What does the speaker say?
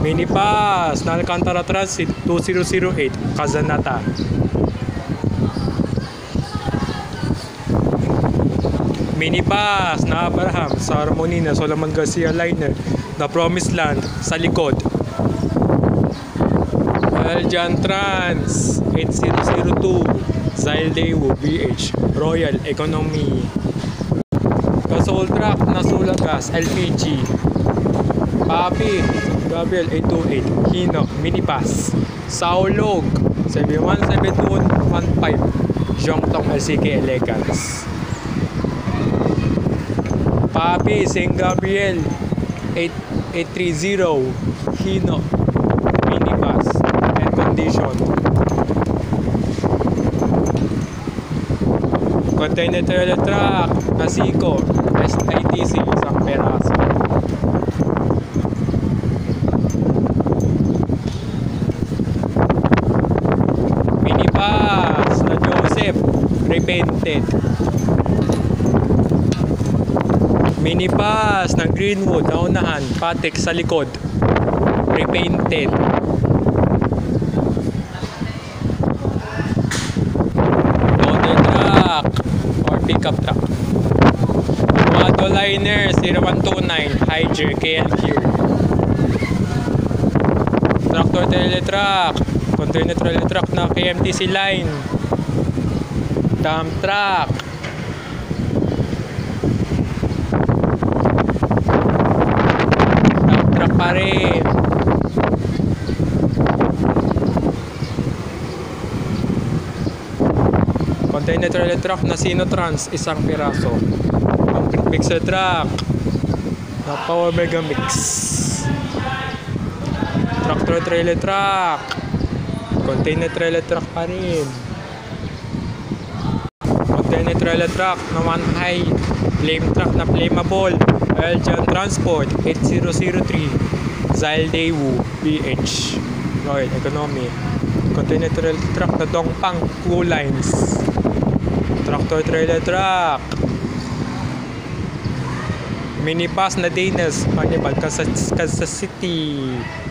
Minibus na Alcantara Transit 2008 Kazanata. Minibus na Abraham sa Harmony na Solomon Garcia Liner na Promised Land sa likod. Belgian Trans 8002 Zildewo BH Royal Economy. Gasol truck na Sulagas LPG. Papi Gabriel 828 Hino Minibus Saulog 717115 Jongtong LCK Elegance. Papi St. Gabriel 8830 Hino Minibus Air Condition. Container trailer truck Nasiko SITC isang peraso. Minibus na Joseph Repented. Minibus ng Greenwood na unahan, Patek sa likod, repainted. Motor truck or pickup truck. Wado Liner 0129 Higer KLQ. Tractor trailer truck, container trailer truck na KMTC line. Dump truck. Pa rin. Container trailer truck na Sinotrans isang piraso. Concrete mixer truck na Power Mega Mix. Tractor trailer truck, container trailer truck pa rin. Container trailer truck na One High, flame truck na flammable. Belgian Transport 8003 Zildewo BH Royal Economy. Container trailer truck na Dongpang Two Lines. Tractor trailer truck. Minibus na Daniels Carnival Kansas City.